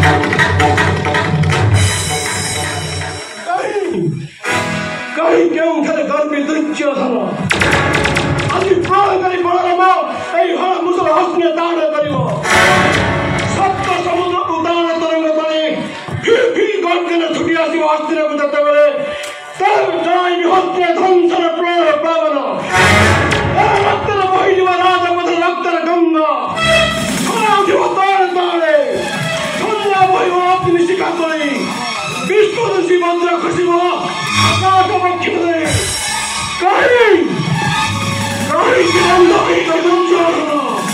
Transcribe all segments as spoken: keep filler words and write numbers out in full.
कहीं केउठारे गर्मी दुर्योधन আজি প্রহরী বলরাম এই হল মুসল হস্তে দাঁড় করিব সপ্ত সমুদ্র উদার তরঙ্গ করে ফির ফির গর্জনে ছুটি আসিব হস্তির যেতেবেলে তার জয় হস্তে ধ্বংসর প্রহর প্লাবন রক্তর বহিଯିব রাজপথ রক্তর গঙ্গা ছড়া উঠিব তার তাড়ে সন্ধ্যা বহিব অগ্নি শিখা তলি বিশ্বদোষী বজ্র খসিব আকাশ বক্ষে কাহিনী কাহিনী বন্ধ হইতে দুর্যোধন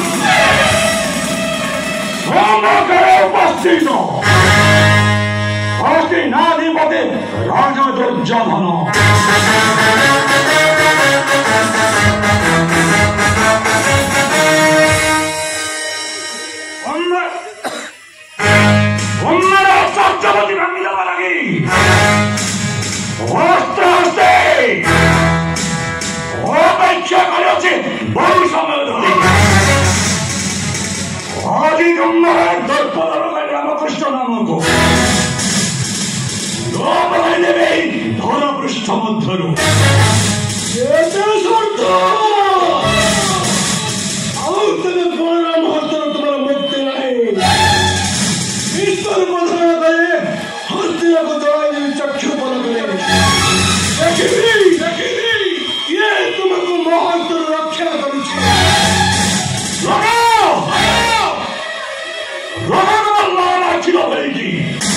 সমগ্রে উপস্থিত হস্তি নাধিপতি রাজা দুর্যোধন অন্যরা সত্যবতী ভাঙি দেওয়া লাগি অস্ত্র হস্তে অপেক্ষা করেছে বহু সময় ধরে আদি গঙ্গার দর্পদরকারী রামকৃষ্ণ নামক লোপায় নেবে ধরপৃষ্ঠ মধ্যরূপ বলরাম হস্তের তোমার মুক্তি নাই ঈশ্বর প্রধান করে হস্তিরাকে দড়াই চক্ষু বল করে দেখিবি দেখিবি ये तुमको महत्व रक्षा करुछे लगाओ लगाओ लाला ছিল বলছি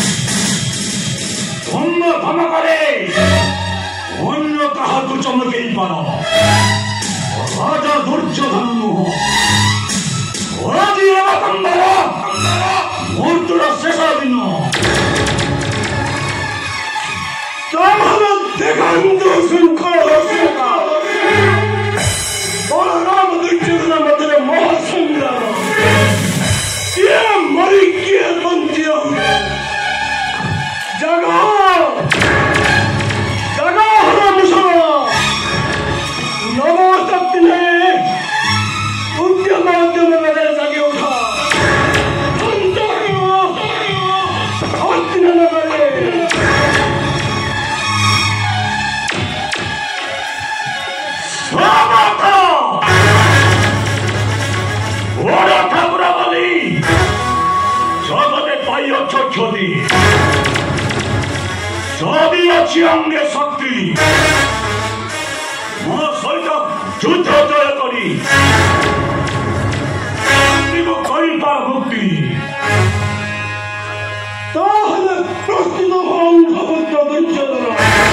অন্য ধন করে অন্য কাহাকে চমকেই পারো রাজা দুর্যোধন রাজি এবাতন্দর মুহূর্তর শেষ দিন তোমার দেখান্ত শৃঙ্খল বলরাম দুর্যোধনের মধ্যে মহাসংগ্রাম কে মরি কে বঞ্চিত জাগো জাগো মুসল নবশক্তি নেই উদ্যম উদ্যম মেরে জাগে ওঠা হস্তিনগরে জগতে পাইয়াছ ক্ষতি সবই আছে অঙ্গে শক্তি মো সহিত যুদ্ধ জয় করি করিবার মুক্তি তাহলে প্রস্তুত হন ভগবত দুর্যোধন